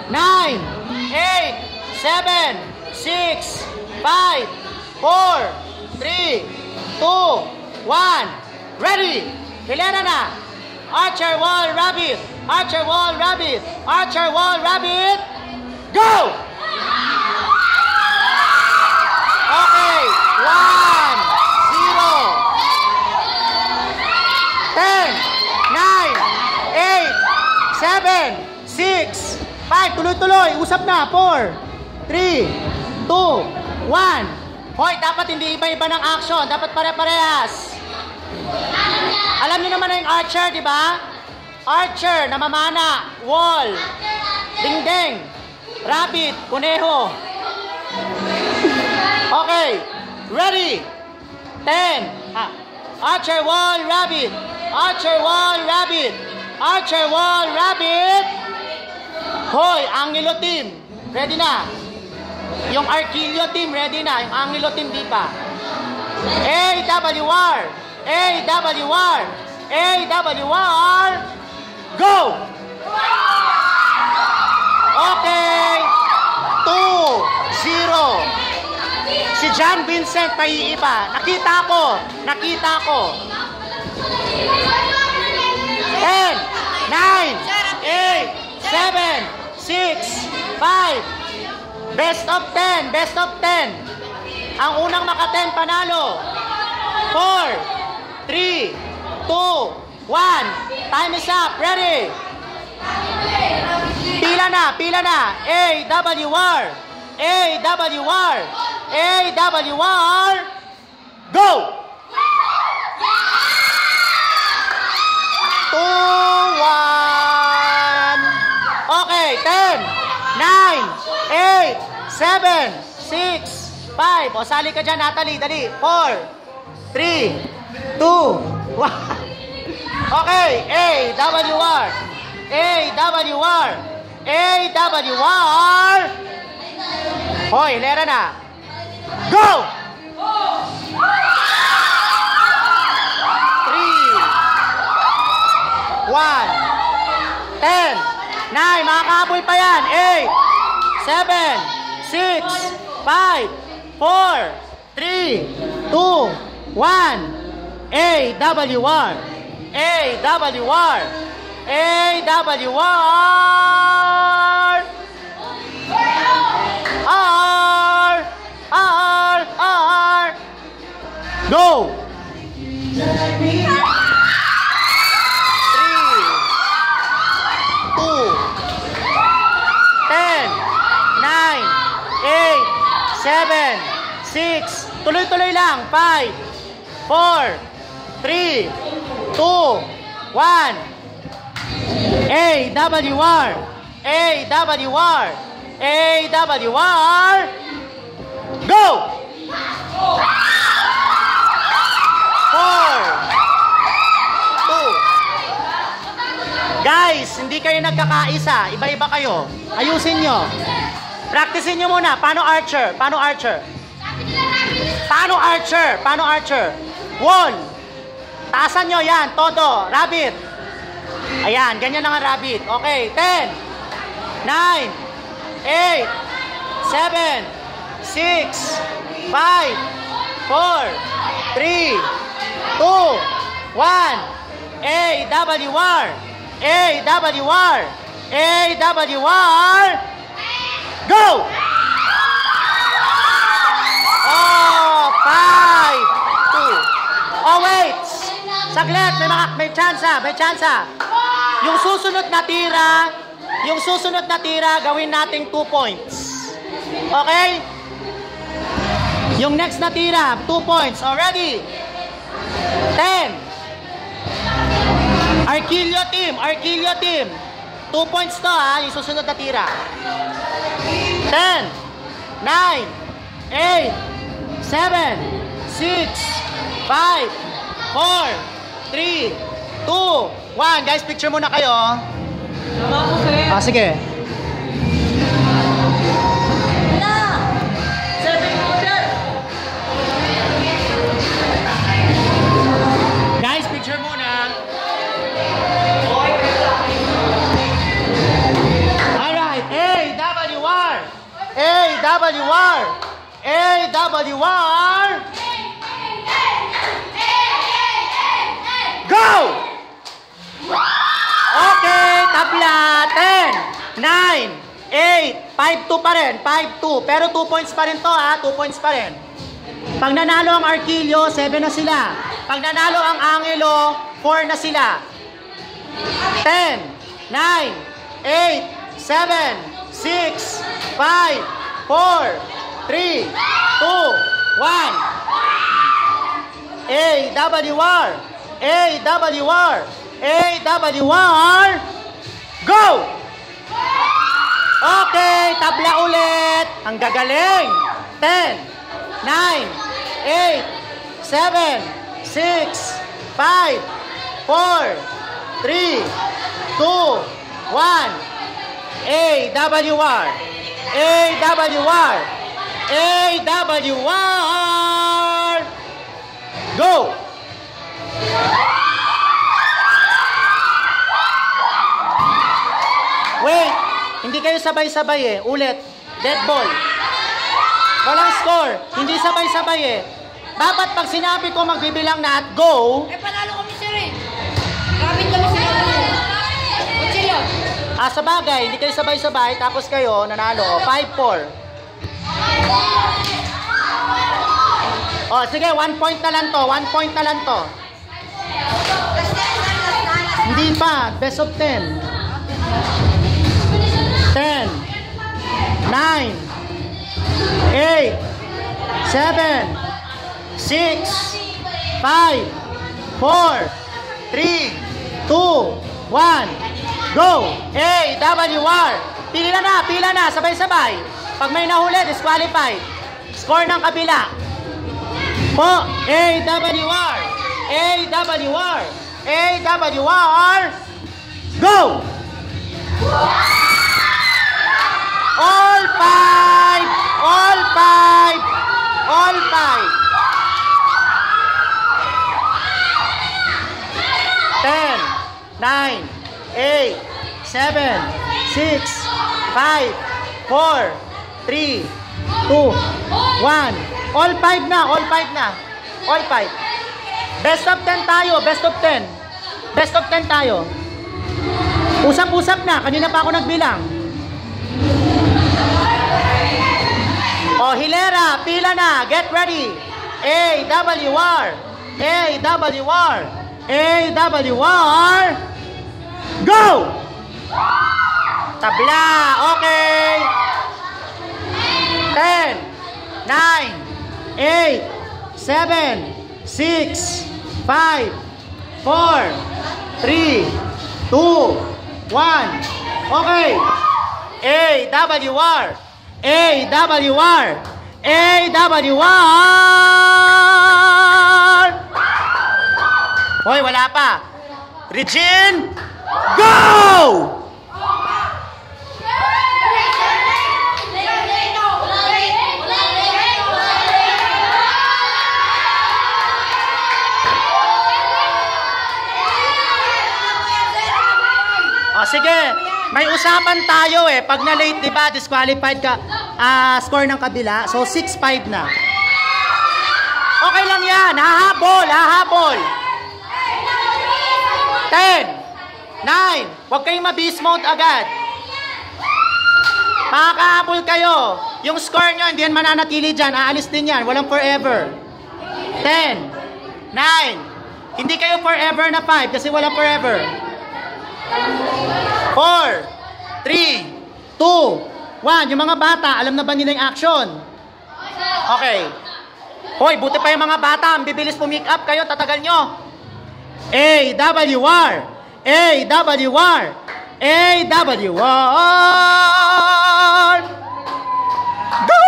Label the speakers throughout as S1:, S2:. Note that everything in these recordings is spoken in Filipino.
S1: 9, 8, 7, 6, 5, 4, 3, 2, 1. Ready! Hilera na! Archer, wall, rabbit! Archer, wall, rabbit! Archer, wall, rabbit! Go! Okay, 1, 0, 10, 9, 8, 7, 6, 5, tuloy-tuloy, usap na, 4, 3, 2, 1. Hoy, dapat hindi iba-iba ng action, dapat pare-parehas. Alam niyo naman na yung archer, di ba? Archer, namamana, wall, dingding, rabbit, kuneho. Okay, ready? 10. Archer, wall, rabbit. Archer, wall, rabbit. Archer, wall, rabbit. Hoy, Angelo team, ready na. Yung Arquillo team, ready na. Yung Angelo team, di pa. AWR. AWR. AWR. Go! Okay. 2-0. Si John Vincent naiiba. Nakita ko. 10, 9, 8, 7, 6, 5. Best of 10. Best of 10. Ang unang maka-10 panalo. 4, 3, 2, 1. Time is up. Ready? Pila na. AWR. AWR. AWR. Go! 2, 1. Okay, 10, 9, 8, 7, 6, 5. O, sali ka dyan, Natalie. Dali. 4, 3, 2, 1. Okay, AWR. AWR. AWR. Hoy, lera na. Go! 3, 1, 10, 9, makakahabol pa yan. 8, 7, 6, 5, 4, 3, 2, 1. AWR. AWR. AWR. R. Go! 3, 2, 10, 9, 8, 7, 6. Tuloy-tuloy lang. 5, 4, 3, 2, 1. AWR. AWR. AWR. Go! 4, 2. Guys, hindi kayo nagkakaisa. Iba-iba kayo. Ayusin nyo. Practicein nyo muna. Paano archer? Paano archer? Paano archer? Paano archer? Wall. Taasan nyo yan. Todo. Rabbit. Ayan. Ganyan na nga rabbit. Okay. 10, 9, 8, 7, 6, 5, 4, 3, 2, 1. AWR. AWR. AWR. Go! Oh, 5, 2. Oh, wait. Saglit, may tsansa, may tsansa. Yung susunod na tira, gawin nating 2 points. Okay? Yung next na tira, 2 points. Already? 10. Arquillo team. 2 points to ha, yung susunod na tira. 10, 9, 8, 7, 6, 5, 4, 3, 2, 1. Guys, picture muna kayo. Sige. Guys, picture muna. Alright, hey! AWR! AWR! Go! Okay, tabla. 10, 9, 8, 5-2 pa rin. 5-2. Pero 2 points pa rin to ha. 2 points pa rin. Pag nanalo ang Arquillo, 7 na sila. Pag nanalo ang Angelo, 4 na sila. 10, 9, 8, 7, 6, 5, 4, 3, 2, 1. AWR! AWR! AWR! Go! Okay, tabla ulit. Ang gagaling. 10, 9, 8, 7, 6, 5, 4, 3, 2, 1. AWR! AWR! AWR! Go! Wait, hindi kayo sabay-sabay eh. Ulit. Dead ball. Walang score. Hindi sabay-sabay eh. Dapat pag sinabi ko magbibilang na at go.
S2: Eh, panalo kami sir eh. Kapit kami sir. Kutsilyo.
S1: Sa bagay, hindi kayo sabay-sabay. Tapos kayo nanalo. 5-4. Sige, 1 point na lang to. 1 point na lang to. Hindi pa. Best of 10. 10, 9, 8, 7, 6, 5, 4, 3, 2, 1, go! AWR! Pila na, sabay-sabay. Pag may nahuli, disqualified. Score ng kabila. Po, AWR! AWR! AWR! Go! All 5! All 5! All 5! 10, 9, 8, 7, 6, 5, 4, 3, 2, 1. All 5 na, all 5 na. All 5. Best of 10 tayo, best of 10. Best of 10 tayo. Usap-usap na, kanina pa ako nagbilang. Hilera, pila na, get ready. AWR, AWR, AWR, go! Tabla, okay. 10, 9, 8, 7, 6, 5, 4, 3, 2, 1. Okay. AWR. AWR. AWR. Hoy, wala pa. Regine, go! Sige, may usapan tayo eh. Pag na-late, di ba, disqualified ka, score ng kabila. So, 6-5 na. Okay lang yan. Hahabol, hahabol. 10, 9, huwag kayong ma-beast mode agad. Makakahabol kayo. Yung score nyo, hindi yan mananatili dyan. Aalis din yan. Walang forever. 10, 9, hindi kayo forever na 5 kasi walang forever. 4, 3, 2, 1. Yung mga bata, alam na ba nila yung action? Okay. Hoy, buti pa yung mga bata. Ang bibilis pumick up kayo, tatagal nyo. AWR! AWR! AWR! Go!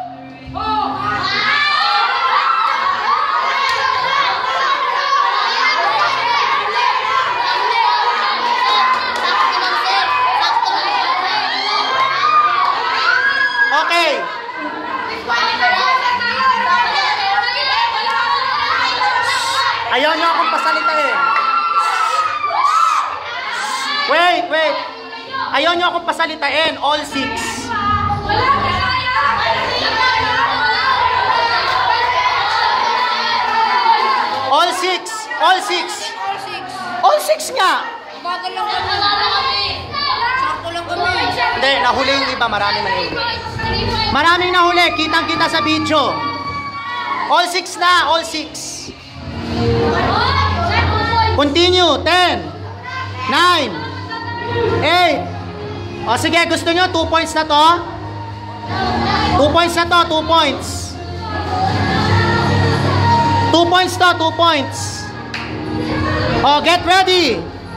S1: Okay. Ayaw nyo akong pasalitain. Wait. Ayaw nyo akong pasalitain. All 6. All six. All six.
S2: All six.
S1: All six nga.
S2: Bagal lang kami. Sakto lang kami.
S1: Hindi, nahuli yung iba. Maraming nahuli. Maraming nahuli. Kitang-kita sa video. All six na. All six. Continue. 10, 9, 8. O sige, gusto nyo 2 points na to? 2 points na to. 2 points. 2 points to. 2 points. O, get ready.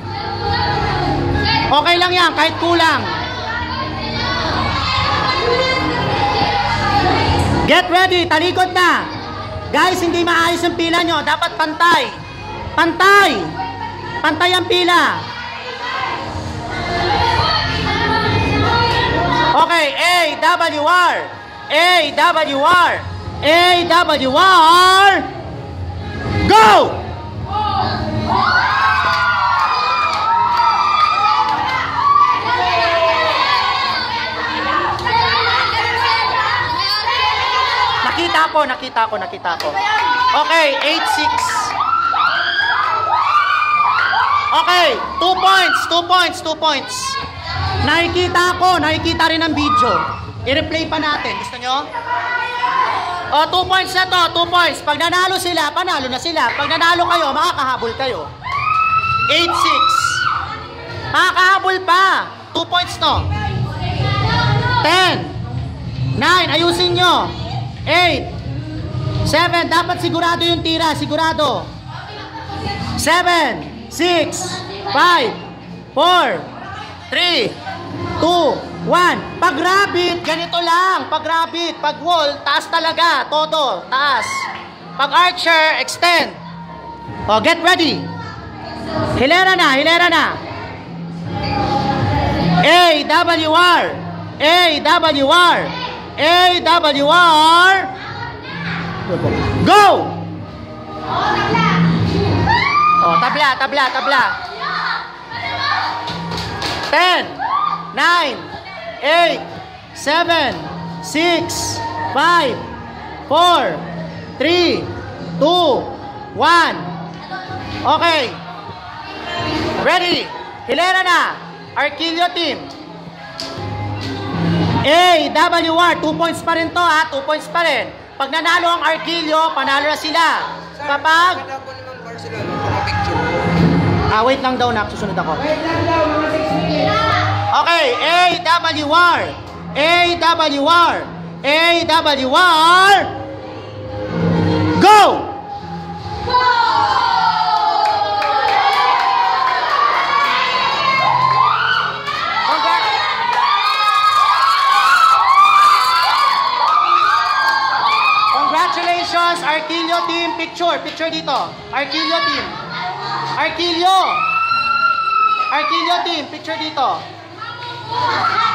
S1: Okay lang yan, kahit kulang. Get ready, talikod na. Guys, hindi maayos yung pila nyo. Dapat pantay. Pantay. Pantay ang pila. Okay, AWR. AWR. AWR. Go! Nakita ko. Okay, 8-6. Okay, 2 points. Nakikita rin ang video. I-replay pa natin. Gusto nyo? O, 2 points na to, 2 points. Pag nanalo sila, panalo na sila. Pag nanalo kayo, makakahabol kayo. 8-6. Makakahabol pa. 2 points to. 10, 9, ayusin nyo. 8, 7, dapat sigurado yung tira, sigurado. 7, 6, 5, 4, 3, 2, 1. Pag rabbit, ganito lang. Pag rabbit, pag wall, taas talaga. Todo, taas. Pag archer, extend. O, get ready. Hilera na. AWR. Go! Oh, tabla. 10, 9, 8, 7, 6, 5, 4, 3, 2, 1. Okay. Ready? Hilera na. Arquillo team. AWR, 2 points pa rin to ha. 2 points pa rin. Pag nanalo ang Arquillo, panalo na sila. Kapag... wait lang daw na. Susunod ako. Okay, AWR. Go! Congratulations, Arquillo team. Picture dito. Arquillo team. Arquillo team, picture dito.